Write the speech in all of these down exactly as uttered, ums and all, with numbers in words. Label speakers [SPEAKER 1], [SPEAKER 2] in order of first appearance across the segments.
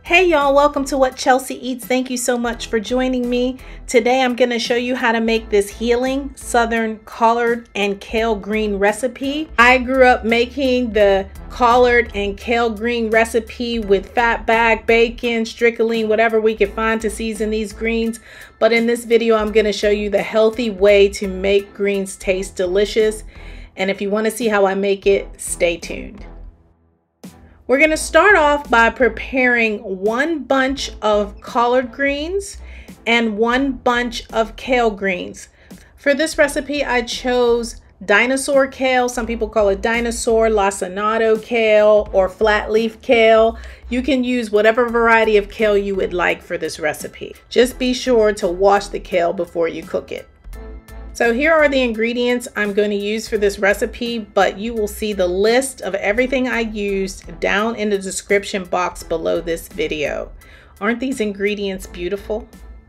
[SPEAKER 1] Hey y'all, welcome to What Chelsea Eats. Thank you so much for joining me. Today I'm going to show you how to make this healing southern collard and kale green recipe. I grew up making the collard and kale green recipe with fat bag, bacon, stricoline, whatever we could find to season these greens. But in this video I'm going to show you the healthy way to make greens taste delicious. And if you want to see how I make it, stay tuned. We're going to start off by preparing one bunch of collard greens and one bunch of kale greens. For this recipe, I chose dinosaur kale. Some people call it dinosaur, lacinato kale, or flat leaf kale. You can use whatever variety of kale you would like for this recipe. Just be sure to wash the kale before you cook it. So here are the ingredients I'm going to use for this recipe, but you will see the list of everything I used down in the description box below this video. Aren't these ingredients beautiful?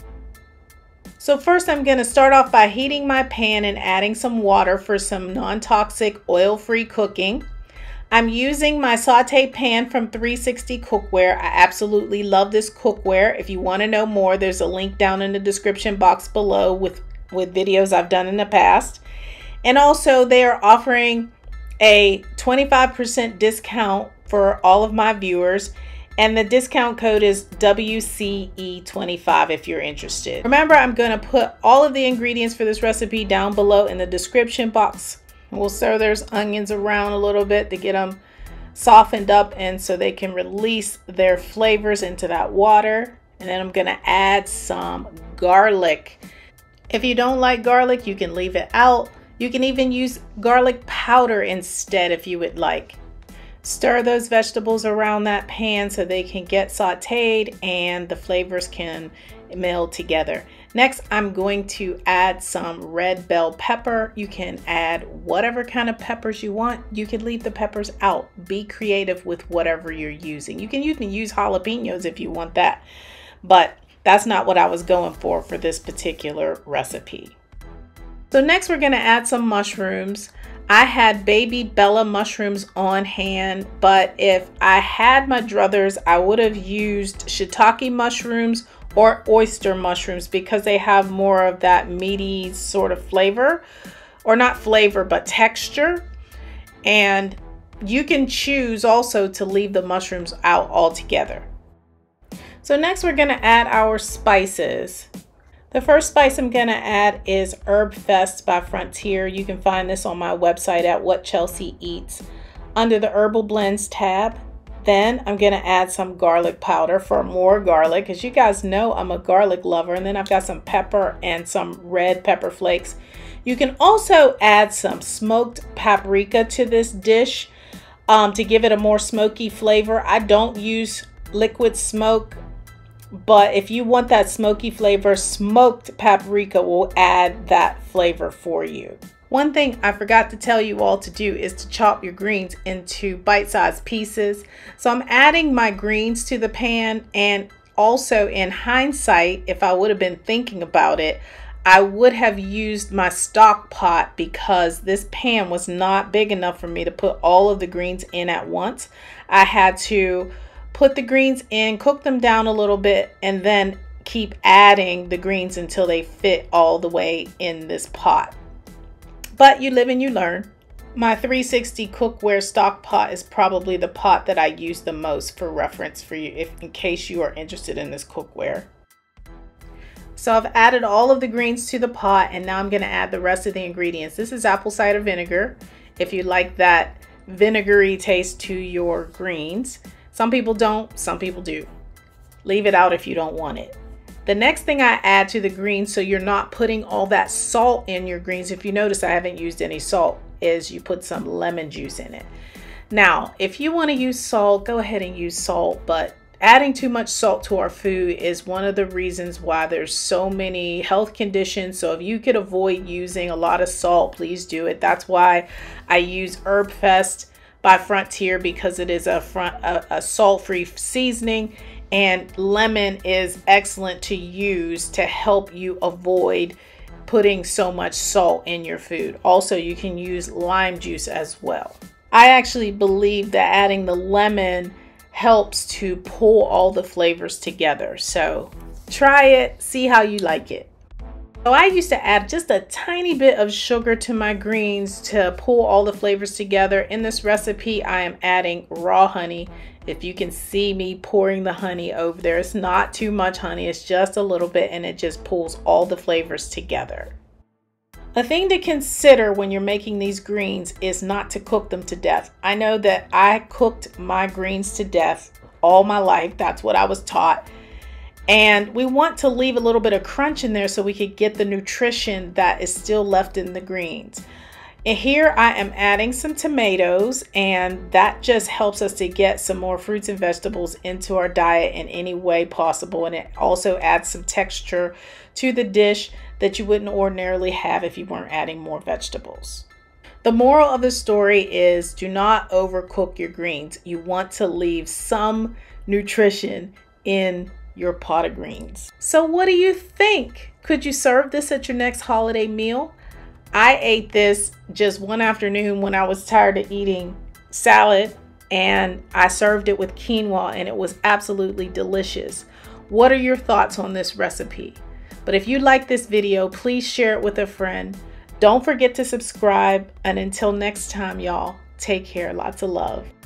[SPEAKER 1] So first I'm going to start off by heating my pan and adding some water for some non-toxic oil-free cooking. I'm using my saute pan from three sixty Cookware. I absolutely love this cookware. If you want to know more, there's a link down in the description box below with with videos I've done in the past. And also they are offering a twenty-five percent discount for all of my viewers, and the discount code is W C E twenty-five if you're interested. Remember, I'm going to put all of the ingredients for this recipe down below in the description box. We'll stir those onions around a little bit to get them softened up and so they can release their flavors into that water. And then I'm going to add some garlic. If you don't like garlic, you can leave it out. You can even use garlic powder instead if you would like. Stir those vegetables around that pan so they can get sauteed and the flavors can meld together. Next, I'm going to add some red bell pepper. You can add whatever kind of peppers you want. You can leave the peppers out. Be creative with whatever you're using. You can even use jalapenos if you want that, but that's not what I was going for for this particular recipe. So next we're going to add some mushrooms. I had baby Bella mushrooms on hand, but if I had my druthers, I would have used shiitake mushrooms or oyster mushrooms because they have more of that meaty sort of flavor, or not flavor, but texture. And you can choose also to leave the mushrooms out altogether. So next we're going to add our spices. The first spice I'm going to add is Herb Fest by Frontier. You can find this on my website at What Chelsea Eats under the Herbal Blends tab. Then I'm going to add some garlic powder for more garlic. As you guys know, I'm a garlic lover. And then I've got some pepper and some red pepper flakes. You can also add some smoked paprika to this dish um, to give it a more smoky flavor. I don't use liquid smoke, but if you want that smoky flavor, smoked paprika will add that flavor for you. One thing I forgot to tell you all to do is to chop your greens into bite-sized pieces. So I'm adding my greens to the pan, and also in hindsight, if I would have been thinking about it, I would have used my stock pot because this pan was not big enough for me to put all of the greens in at once. I had to put the greens in, cook them down a little bit, and then keep adding the greens until they fit all the way in this pot. But you live and you learn. My three sixty Cookware stock pot is probably the pot that I use the most for reference for you, if in case you are interested in this cookware. So I've added all of the greens to the pot, and now I'm going to add the rest of the ingredients. This is apple cider vinegar, if you like that vinegary taste to your greens. Some people don't, some people do. Leave it out if you don't want it. The next thing I add to the greens, so you're not putting all that salt in your greens, if you notice I haven't used any salt, is you put some lemon juice in it. Now, if you want to use salt, go ahead and use salt, but adding too much salt to our food is one of the reasons why there's so many health conditions. So if you could avoid using a lot of salt, please do it. That's why I use Herb Fest by Frontier, because it is a front a, a salt-free seasoning, and lemon is excellent to use to help you avoid putting so much salt in your food. Also, you can use lime juice as well. I actually believe that adding the lemon helps to pull all the flavors together. So try it, see how you like it. So I used to add just a tiny bit of sugar to my greens to pull all the flavors together. In this recipe, I am adding raw honey. If you can see me pouring the honey over there, it's not too much honey, it's just a little bit, and it just pulls all the flavors together. A thing to consider when you're making these greens is not to cook them to death. I know that I cooked my greens to death all my life. That's what I was taught. And we want to leave a little bit of crunch in there so we could get the nutrition that is still left in the greens. And here I am adding some tomatoes, and that just helps us to get some more fruits and vegetables into our diet in any way possible. And it also adds some texture to the dish that you wouldn't ordinarily have if you weren't adding more vegetables. The moral of the story is do not overcook your greens. You want to leave some nutrition in your pot of greens. So what do you think? Could you serve this at your next holiday meal? I ate this just one afternoon when I was tired of eating salad, and I served it with quinoa, and it was absolutely delicious. What are your thoughts on this recipe? But if you like this video, please share it with a friend. Don't forget to subscribe, and until next time, y'all, take care. Lots of love.